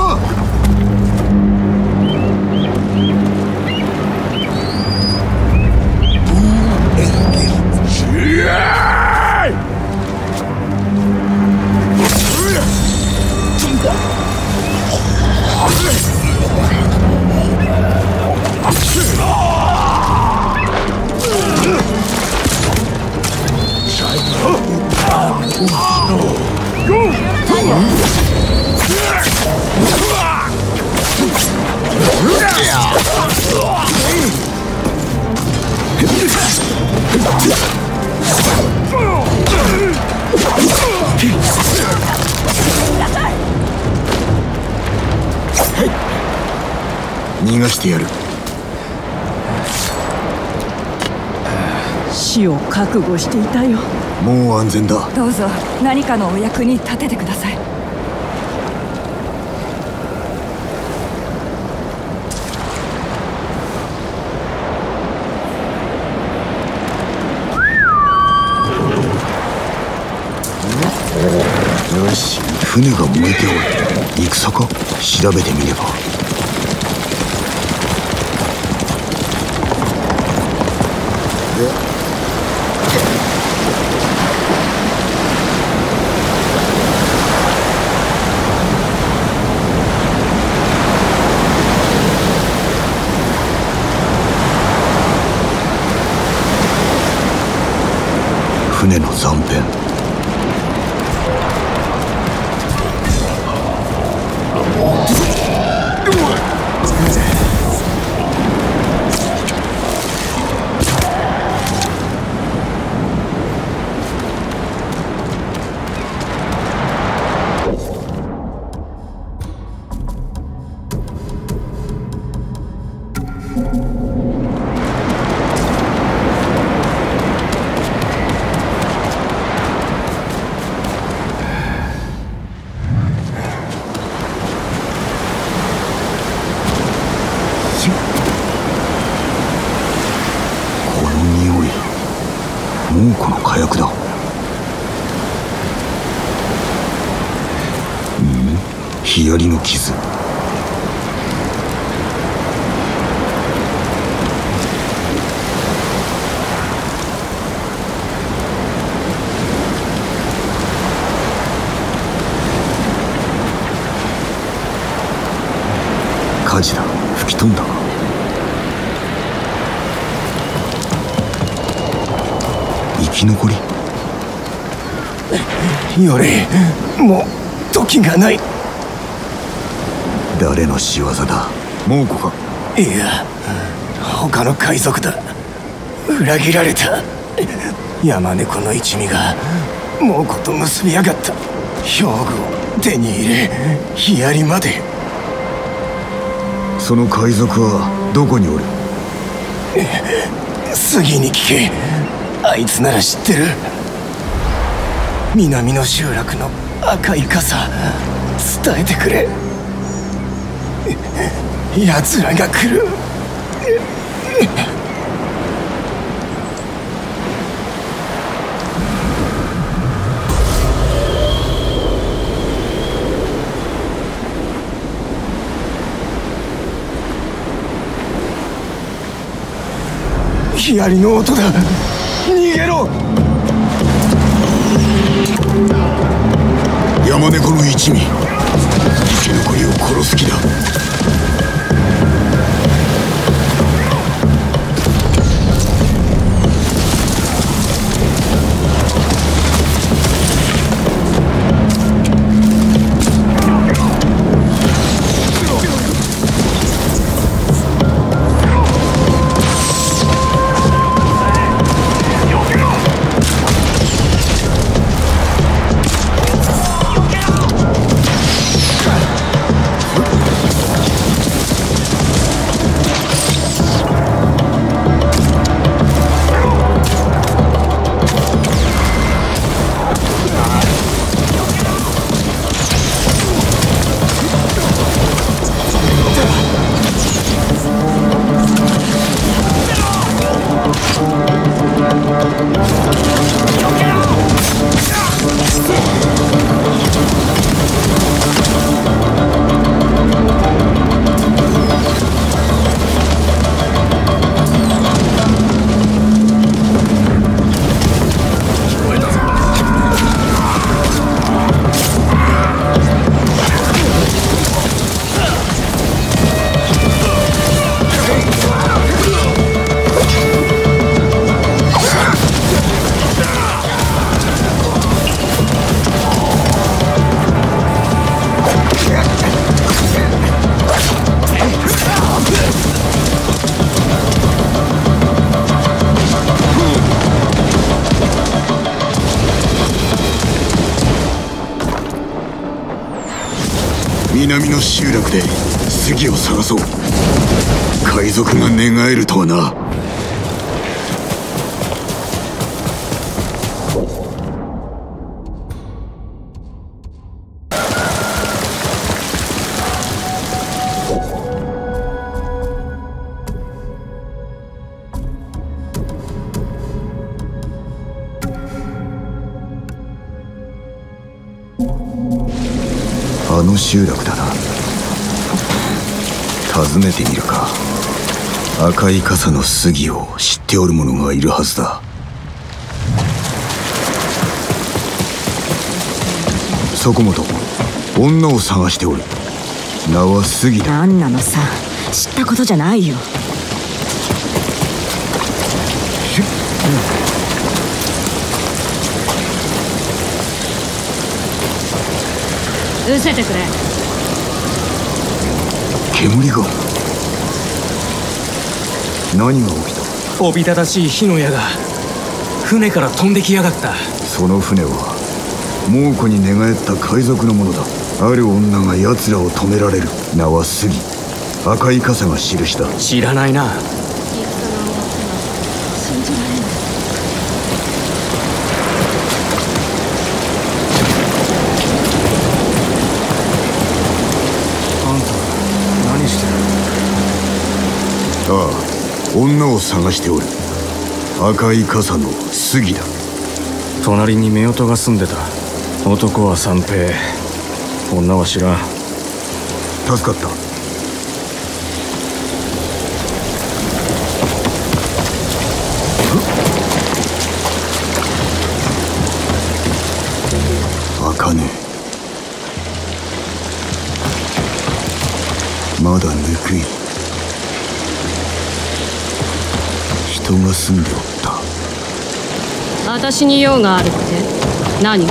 だ。逃がしてやる。 死を覚悟していたよ。 もう安全だ。 どうぞ何かのお役に立ててください。 よし、船が燃えておる。戦か？調べてみれば。船の残片。猛虎の火薬だ。ヒアリの傷。火事だ。吹き飛んだ。生き残り。 よれ、もう時がない。 誰の仕業だ？猛虎か？ いや、他の海賊だ。裏切られた。山猫の一味が猛虎と結びやがった。兵具を手に入れ、ヒアリまで。 その海賊はどこにおる？ 杉に聞け。あいつなら知ってる。南の集落の赤い傘、伝えてくれ。奴らが来る。ヒアリの音だ。逃げろ。 山猫の一味、生き残りを殺す気だ。 南の集落で杉を探そう。海賊が寝返るとはな。あの集落だな。訪ねてみるか。赤い傘の杉を知っておる者がいるはずだ。そこもと女を探しておる。名は杉だ。 何なのさ、知ったことじゃないよ。 失せてくれ。 煙が。何が起きた？ おびただしい火の矢が船から飛んできやがった。 その船は猛虎に寝返った海賊のものだ。ある女が奴らを止められる。名は杉。赤い傘が印した。 知らないな。 信じられない。 あんた何してる？ ああ、女を探しておる。赤い傘の杉だ。 隣に夫婦が住んでた。男は三平、女は知らん。 助かった。茜、まだぬくい。人が住んでおった。 私に用があるって何？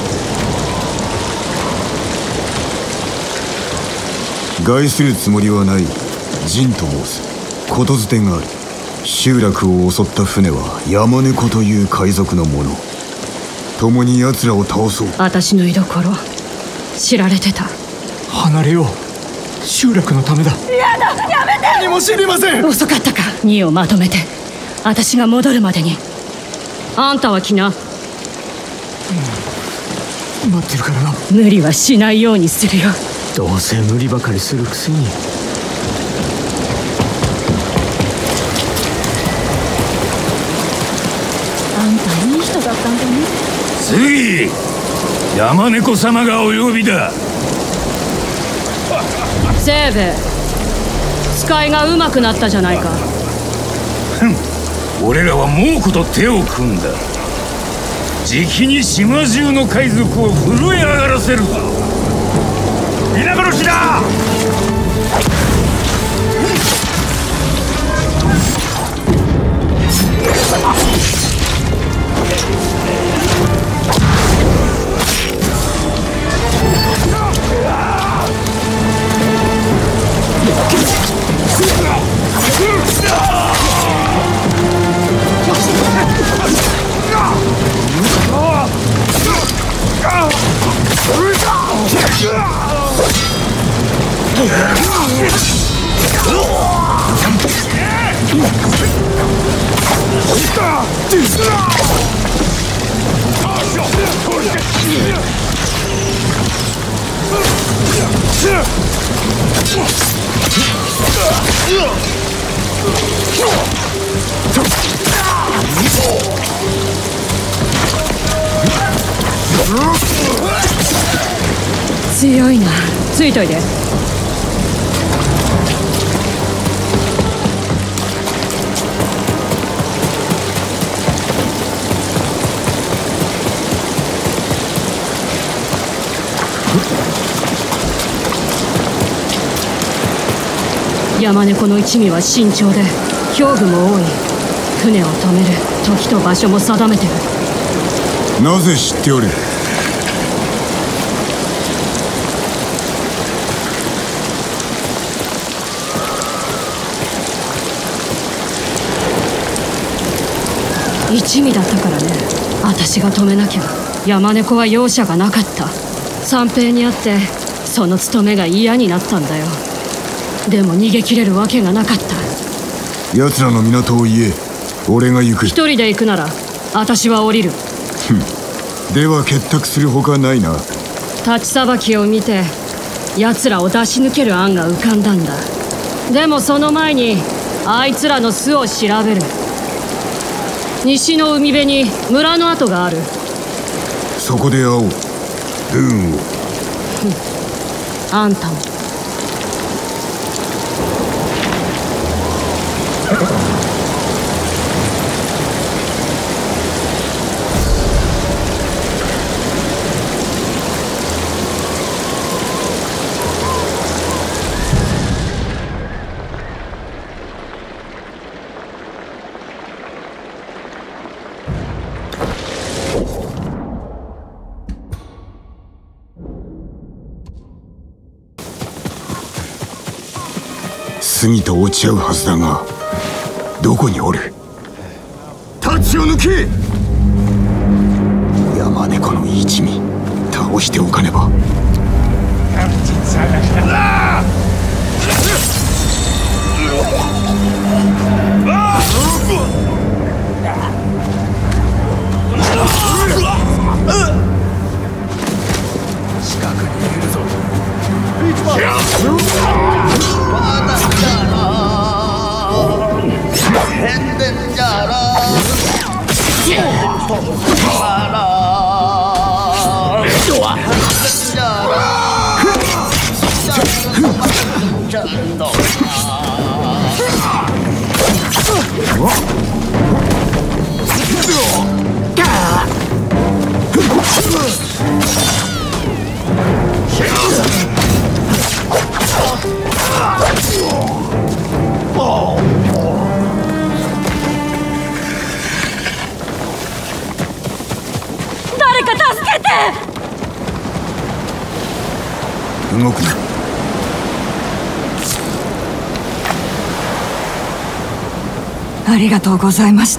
害するつもりはない。陣と申す。ことづてがある。集落を襲った船は山猫という海賊のもの。共に奴らを倒そう。 私の居所知られてた。 離れよう。集落のためだ。 やだ、やめて。 何も知りません。 遅かったか。2をまとめて私が戻るまでに。あんたは来な。 待ってるからな。 無理はしないようにするよ。 どうせ無理ばかりするくせに。 あんたいい人だったんだね。 杉、山猫様がお呼びだ。 セーベ、使いが上手くなったじゃないか。 俺らは猛虎と手を組んだ。じきに島中の海賊を震え上がらせるぞ。皆殺しだ。 強いな。ついといて。山猫の一味は慎重で兵具も多い。船を止める時と場所も定めてる。 なぜ知っておる？ 一味だったからね。私が止めなきゃ。山猫は容赦がなかった。三平に会ってその務めが嫌になったんだよ。でも逃げ切れるわけがなかった。 奴らの港を言え。俺が行く。 一人で行くなら私は降りる。 では結託するほかないな。 立ちさばきを見て奴らを出し抜ける案が浮かんだんだ。でもその前にあいつらの巣を調べる。西の海辺に村の跡がある。 そこで会おう。運を。 あんたも。 杉と落ち合うはずだが、どこにおる？立ちを抜け！山猫の一味倒しておかねば。 近くにいるぞ。 誰か助けて！ 動くな。 ありがとうございました。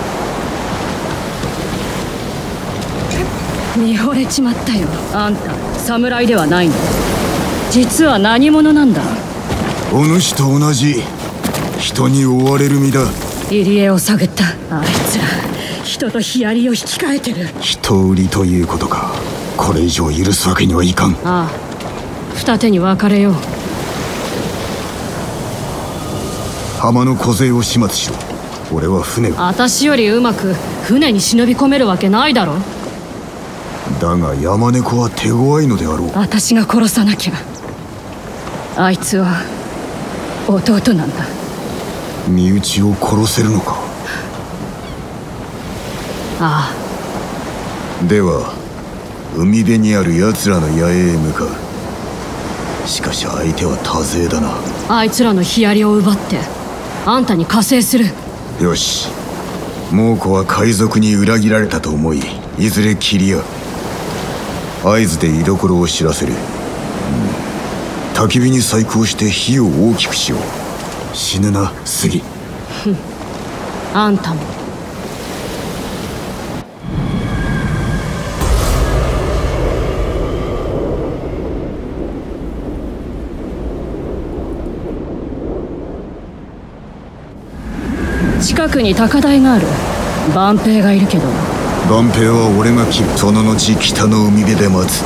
見惚れちまったよ。あんた侍ではないの。実は何者なんだ？ お主と同じ人に追われる身だ。 入江を探った。あいつら人とヒアリを引き換えてる。 人売りということか。これ以上許すわけにはいかん。 ああ、二手に分かれよう。 浜の小勢を始末しろ。俺は船を。 私よりうまく船に忍び込めるわけないだろ。 だが山猫は手強いのであろう。 私が殺さなきゃ。あいつは弟なんだ。 身内を殺せるのか。 ああ。では海辺にある奴らの野営へ向かう。しかし相手は多勢だな。 あいつらのヒアリを奪ってあんたに加勢する。 よし。猛虎は海賊に裏切られたと思い、いずれ切り合う。合図で居所を知らせる。焚き火に細工をして火を大きくしよう。死ぬな、杉。 あんたも。近くに高台がある。万平がいるけど。 万平は俺が切る。その後北の海辺で待つ。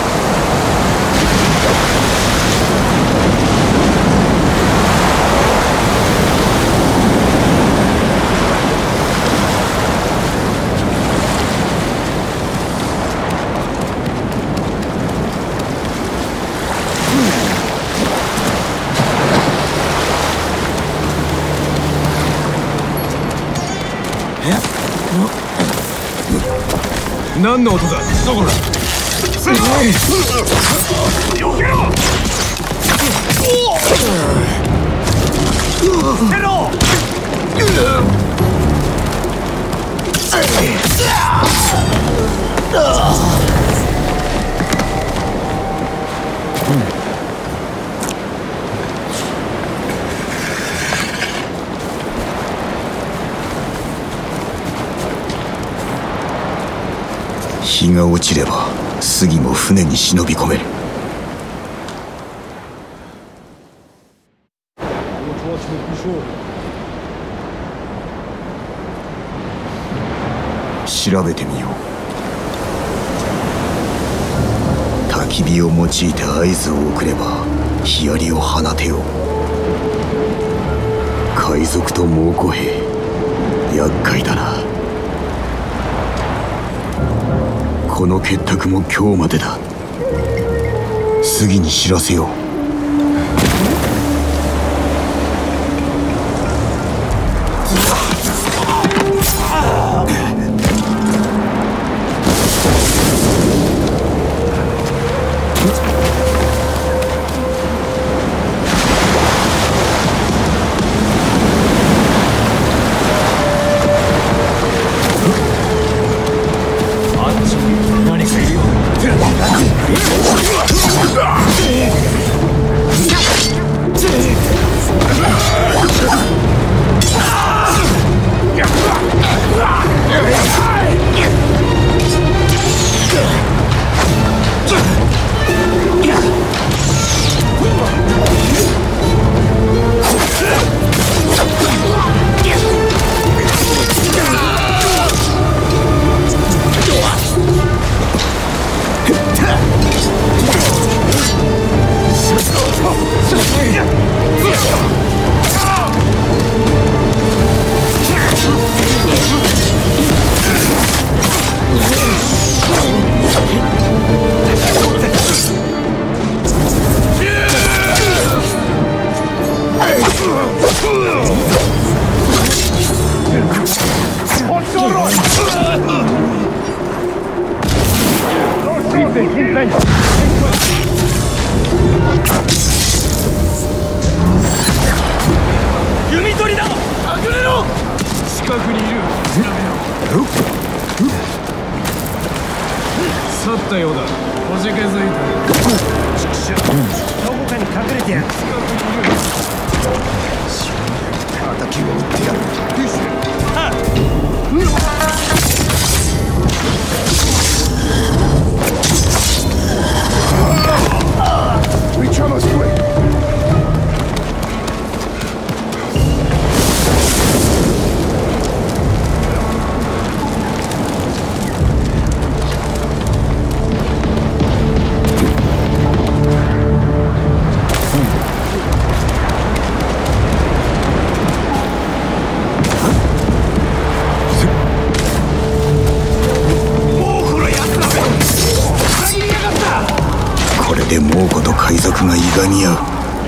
何の音だ？どこだ？よけろ！捨てろ！ 日が落ちれば杉も船に忍び込める。 調べてみよう。焚き火を用いて合図を送ればヒアリを放てよう。海賊と猛虎兵、厄介だな。この結託も今日までだ。次に知らせよう。 弓取りだ。隠れろ。近くにいる。去ったようだ。おじけづいた。どこかに隠れてやる。近くにいる。敵を撃ってやる。 これで猛虎と海賊がいがみ合う。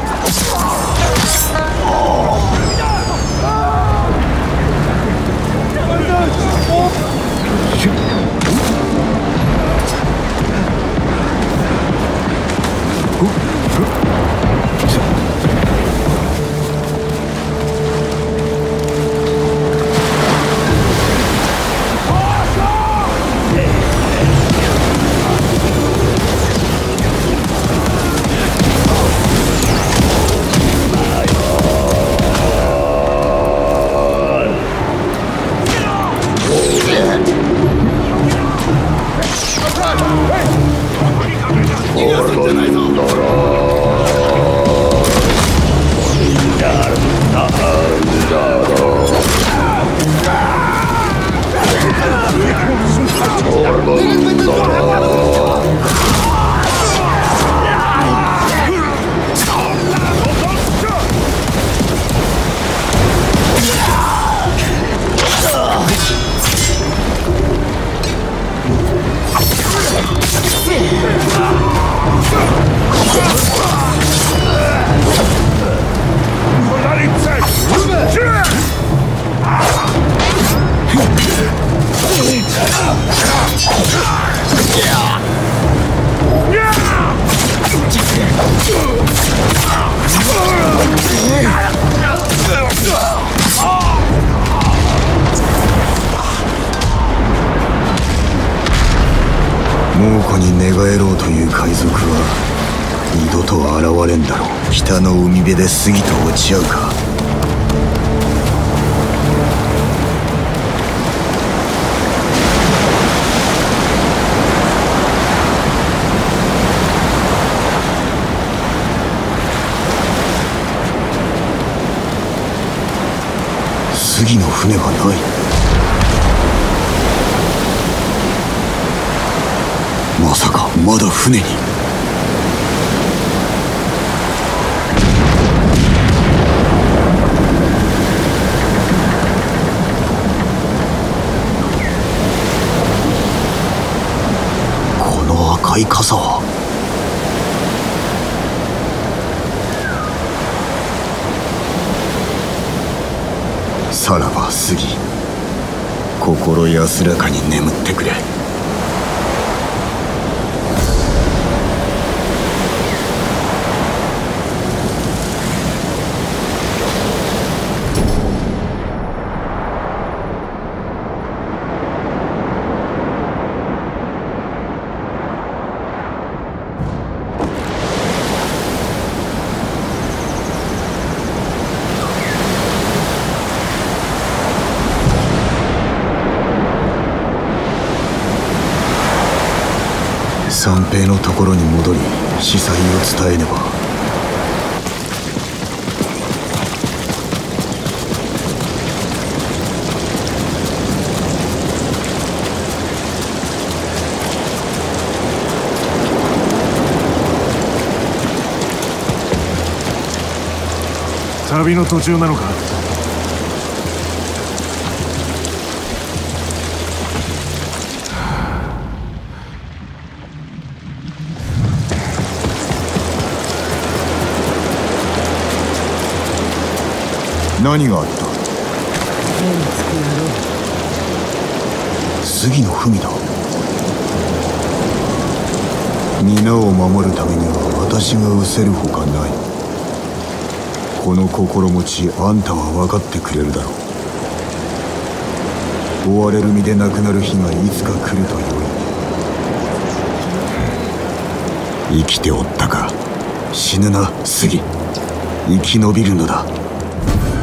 猛虎に寝返ろうという海賊は二度と現れんだろう。北の海辺で杉と落ち合うか。 杉の船がない。まさかまだ船に。この赤い傘は。さらば杉、心安らかに眠ってくれ。三平のところに戻り司祭を伝えねば。 旅の途中なのか。 何があった。杉の文だ。皆を守るためには私が失せるほかない。この心持ちあんたは分かってくれるだろう。追われる身でなくなる日がいつか来るとよい。生きておったか。死ぬな杉、生き延びるのだ。